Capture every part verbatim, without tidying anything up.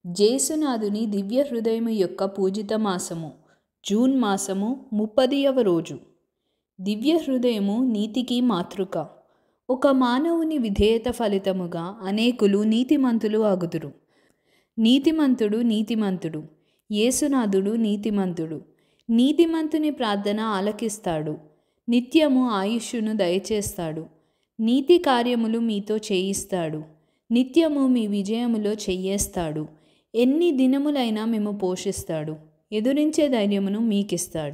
జేసునాథుని దివ్య హృదయము యొక్క పూజిత మాసము జూన్ మాసము ముప్పదియవ రోజు. దివ్య హృదయము నీతికి మాతృక. ఒక మానవుని విధేయత ఫలితముగా అనేకులు నీతిమంతులు అగుదురు. నీతిమంతుడు నీతిమంతుడు యేసునాథుడు నీతిమంతుడు. నీతిమంతుని ప్రార్థన ఆలకిస్తాడు. నిత్యము ఆయుష్షును దయచేస్తాడు. నీతి కార్యములు మీతో చేయిస్తాడు. నిత్యము మీ విజయములో చెయ్యేస్తాడు. ఎన్ని దినములైనా మేము పోషిస్తాడు. ఎదురించే ధైర్యమును మీకిస్తాడు.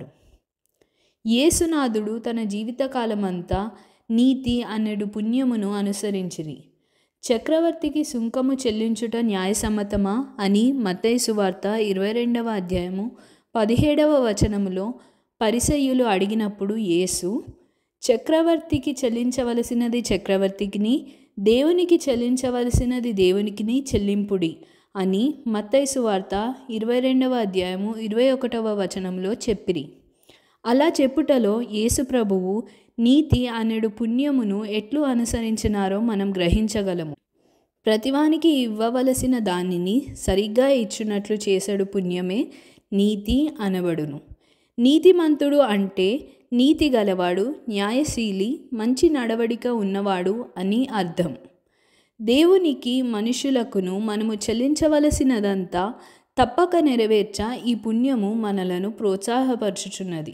యేసునాథుడు తన జీవితకాలమంతా నీతి అనెడు పుణ్యమును అనుసరించిరి. చక్రవర్తికి సుంకము చెల్లించుట న్యాయసమ్మతమా అని మత్తయి సువార్త ఇరవై రెండవ అధ్యాయము పదిహేడవ వచనములో పరిసయ్యులు అడిగినప్పుడు యేసు, చక్రవర్తికి చెల్లించవలసినది చక్రవర్తికిని, దేవునికి చెల్లించవలసినది దేవునికిని చెల్లింపుడి అని మత్తయి సువార్త ఇరవై రెండవ అధ్యాయము ఇరవై ఒకటవ వచనంలో చెప్పిరి. అలా చెప్పుటలో యేసు ప్రభువు నీతి అనెడు పుణ్యమును ఎట్లు అనుసరించినారో మనం గ్రహించగలము. ప్రతివానికి ఇవ్వవలసిన దానిని సరిగ్గా ఇచ్చినట్లు చేసెడు పుణ్యమే నీతి అనబడును. నీతిమంతుడు అంటే నీతి గలవాడు, న్యాయశీలి, మంచి నడవడిక ఉన్నవాడు అని అర్థం. దేవునికి మనుషులకును మనము చెల్లించవలసినదంతా తప్పక నెరవేర్చ ఈ పుణ్యము మనలను ప్రోత్సాహపరచుచున్నది.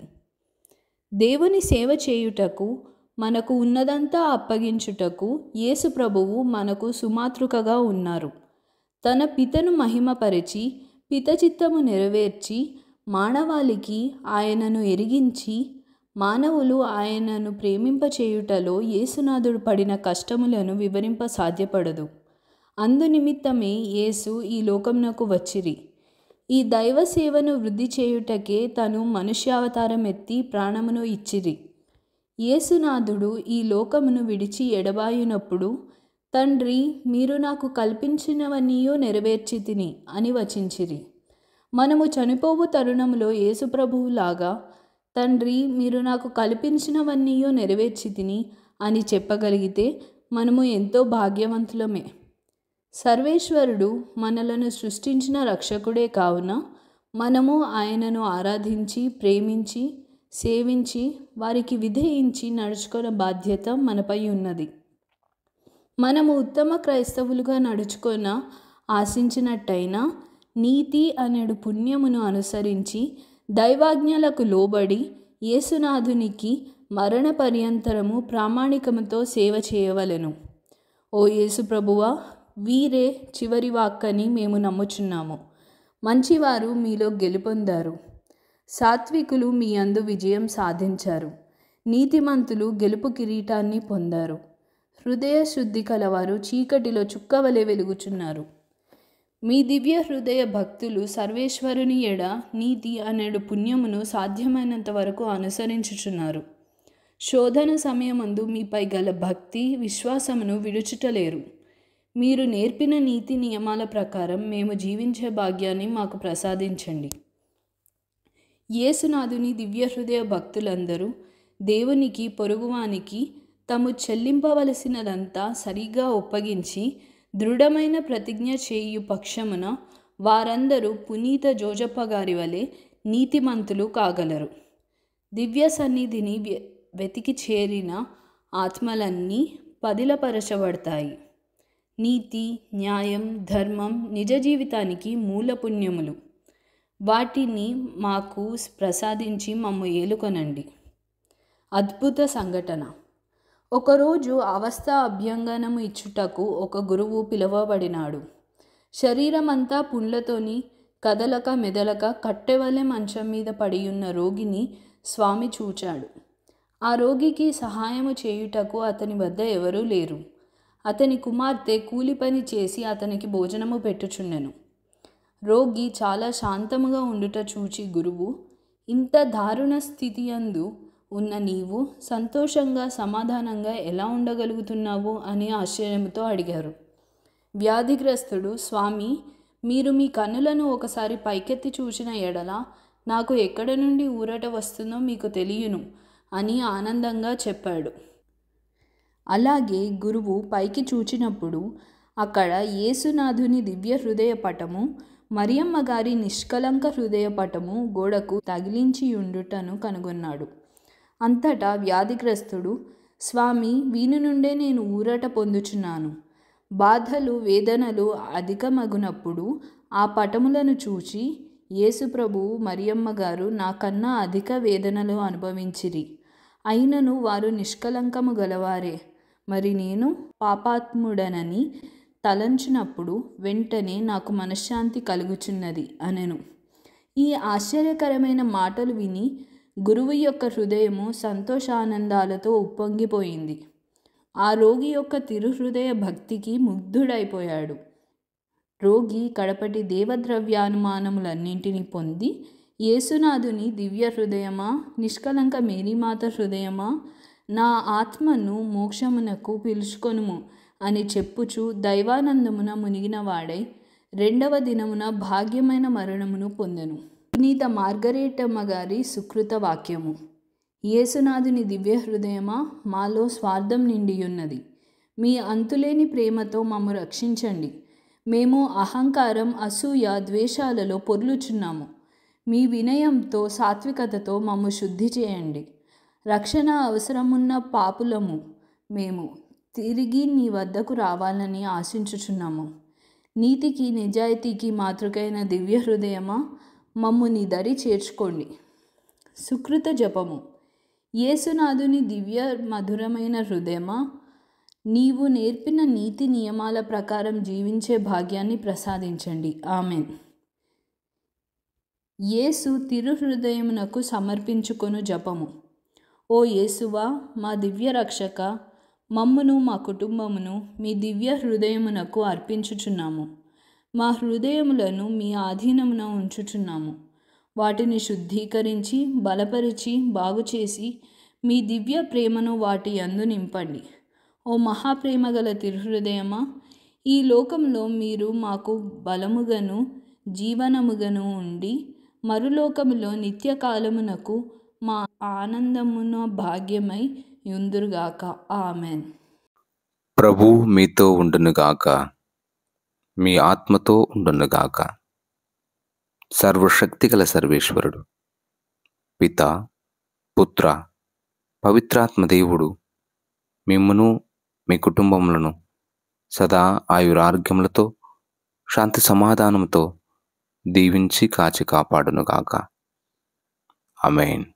దేవుని సేవ చేయుటకు, మనకు ఉన్నదంతా అప్పగించుటకు యేసు ప్రభువు మనకు సుమాతృకగా ఉన్నారు. తన పితను మహిమపరిచి, పిత చిత్తము నెరవేర్చి, మానవాళికి ఆయనను ఎరిగించి, మానవులు ఆయనను ప్రేమింపచేయుటలో యేసునాథుడు పడిన కష్టములను వివరింప సాధ్యపడదు. అందునిమిత్తమే యేసు ఈ లోకమునకు వచ్చిరి. ఈ దైవ సేవను వృద్ధి చేయుటకే తను మనుష్యావతారం ఎత్తి ప్రాణమును ఇచ్చిరి. యేసునాథుడు ఈ లోకమును విడిచి ఎడబాయునప్పుడు, తండ్రి, మీరు నాకు కల్పించినవన్నీయో నెరవేర్చి తిని అని వచించిరి. మనము చనిపోవు తరుణంలో యేసు ప్రభువులాగా, తండ్రి, మీరు నాకు కల్పించినవన్నీయో నెరవేర్చి తిని అని చెప్పగలిగితే మనము ఎంతో భాగ్యవంతులమే. సర్వేశ్వరుడు మనలను సృష్టించిన రక్షకుడే కావున మనము ఆయనను ఆరాధించి, ప్రేమించి, సేవించి, వారికి విధేయించి నడుచుకున్న బాధ్యత మనపై ఉన్నది. మనము ఉత్తమ క్రైస్తవులుగా నడుచుకొన ఆశించినట్టయినా నీతి అనెడు పుణ్యమును అనుసరించి దైవాజ్ఞలకు లోబడి యేసునాథునికి మరణ పర్యంతరము ప్రామాణికముతో సేవ చేయవలెను. ఓ యేసు ప్రభువా, వీరే చివరి వాక్కని మేము నమ్ముచున్నాము. మంచివారు మీలో గెలుపొందారు. సాత్వికులు మీ యందు విజయం సాధించారు. నీతిమంతులు గెలుపు కిరీటాన్ని పొందారు. హృదయ శుద్ధి కలవారు చీకటిలో చుక్కవలె వెలుగుచున్నారు. మీ దివ్య హృదయ భక్తులు సర్వేశ్వరుని ఎడ నీతి అనెడు పుణ్యమును సాధ్యమైనంత వరకు అనుసరించుచున్నారు. శోధన సమయమందు మీపై గల భక్తి, విశ్వాసమును విడుచుటలేరు. మీరు నేర్పిన నీతి నియమాల ప్రకారం మేము జీవించే భాగ్యాన్ని మాకు ప్రసాదించండి. యేసునాథుని దివ్య హృదయ భక్తులందరూ దేవునికి, పొరుగువానికి తాము చెల్లింపవలసినదంతా సరిగా ఒప్పగించి దృఢమైన ప్రతిజ్ఞ చేయు పక్షమున వారందరూ పునీత జోజప్ప గారి వలె నీతిమంతులు కాగలరు. దివ్య సన్నిధిని వెతికి చేరిన ఆత్మలన్నీ పదిలపరచబడతాయి. నీతి, న్యాయం, ధర్మం నిజ జీవితానికి మూల పుణ్యములు. వాటిని మాకు ప్రసాదించి మమ్ము ఏలుకొనండి. అద్భుత సంఘటన. ఒకరోజు అవస్థ అభ్యంగనము ఇచ్చుటకు ఒక గురువు పిలువబడినాడు. శరీరమంతా పుండ్లతోని కదలక మెదలక కట్టెవలె మంచం మీద పడియున్న రోగిని స్వామి చూచాడు. ఆ రోగికి సహాయము చేయుటకు అతని వద్ద ఎవరూ లేరు. అతని కుమార్తె కూలి పని చేసి అతనికి భోజనము పెట్టుచున్నెను. రోగి చాలా శాంతముగా ఉండుట చూచి గురువు, ఇంత దారుణ స్థితియందు ఉన్న నీవు సంతోషంగా, సమాధానంగా ఎలా ఉండగలుగుతున్నావు అని ఆశ్చర్యంతో అడిగారు. వ్యాధిగ్రస్తుడు, స్వామి, మీరు మీ కన్నులను ఒకసారి పైకెత్తి చూచిన ఎడల నాకు ఎక్కడ నుండి ఊరట వస్తుందో మీకు తెలియను అని ఆనందంగా చెప్పాడు. అలాగే గురువు పైకి చూచినప్పుడు అక్కడ యేసునాథుని దివ్య హృదయ పటము, మరియమ్మ గారి నిష్కలంక హృదయ పటము గోడకు తగిలించి ఉండుటను కనుగొన్నాడు. అంతటా వ్యాధిగ్రస్తుడు, స్వామి, వీని నుండే నేను ఊరట పొందుచున్నాను. బాధలు వేదనలు అధికమగునప్పుడు ఆ పటములను చూచి, యేసు ప్రభువు మరియమ్మ గారు నాకన్నా అధిక వేదనలు అనుభవించిరి, అయినను వారు నిష్కలంకము గలవారే, మరి నేను పాపాత్ముడనని తలంచినప్పుడు వెంటనే నాకు మనశ్శాంతి కలుగుచున్నది అనెను. ఈ ఆశ్చర్యకరమైన మాటలు విని గురువు యొక్క హృదయము సంతోషానందాలతో ఉప్పొంగిపోయింది. ఆ రోగి యొక్క తిరుహృదయ భక్తికి ముగ్ధుడైపోయాడు. రోగి కడపటి దేవద్రవ్యానుమానములన్నింటినీ పొంది, యేసునాథుని దివ్య హృదయమా, నిష్కలంక మేరీమాత హృదయమా, నా ఆత్మను మోక్షమునకు పిలుచుకొనుము అని చెప్పుచు దైవానందమున మునిగినవాడై రెండవ దినమున భాగ్యమైన మరణమును పొందెను. పునీత మార్గరేటమ్మ గారి సుకృత వాక్యము. యేసునాథుని దివ్య హృదయమా, మాలో స్వార్థం నిండియున్నది. మీ అంతులేని ప్రేమతో మమ్ము రక్షించండి. మేము అహంకారం, అసూయ, ద్వేషాలలో పొర్లుచున్నాము. మీ వినయంతో, సాత్వికతతో మమ్ము శుద్ధి చేయండి. రక్షణ అవసరమున్న పాపులము మేము తిరిగి నీ వద్దకు రావాలని ఆశించుచున్నాము. నీతికి నిజాయితీకి మాతృకైన దివ్య హృదయమా, మమ్ము నీ దరి చేర్చుకోండి. సుకృత జపము. యేసునాథుని దివ్య మధురమైన హృదయమా, నీవు నేర్పిన నీతి నియమాల ప్రకారం జీవించే భాగ్యాన్ని ప్రసాదించండి. ఆమెన్. యేసు తిరుహృదయమునకు సమర్పించుకొను జపము. ఓ యేసువా, మా దివ్య రక్షక, మమ్మును మా కుటుంబమును మీ దివ్య హృదయమునకు అర్పించుచున్నాము. మా హృదయములను మీ ఆధీనమున ఉంచుచున్నాము. వాటిని శుద్ధీకరించి, బలపరిచి, బాగుచేసి మీ దివ్య ప్రేమను వాటి యందు నింపండి. ఓ మహాప్రేమ గల తిరుహృదయమా, ఈ లోకంలో మీరు మాకు బలముగను జీవనముగను ఉండి, మరులోకములో నిత్యకాలమునకు మా ఆనందమున భాగ్యమై యుందురుగాక. ఆమెన్. ప్రభు మీతో ఉండునుగాక, మీ ఆత్మతో ఉండునుగాక. సర్వశక్తిగల సర్వేశ్వరుడు, పిత, పుత్ర, పవిత్రాత్మ దేవుడు మిమ్మును మీ కుటుంబములను సదా ఆయురారోగ్యములతో శాంతి సమాధానముతో దీవించి కాచి కాపాడునుగాక. ఆమేన్.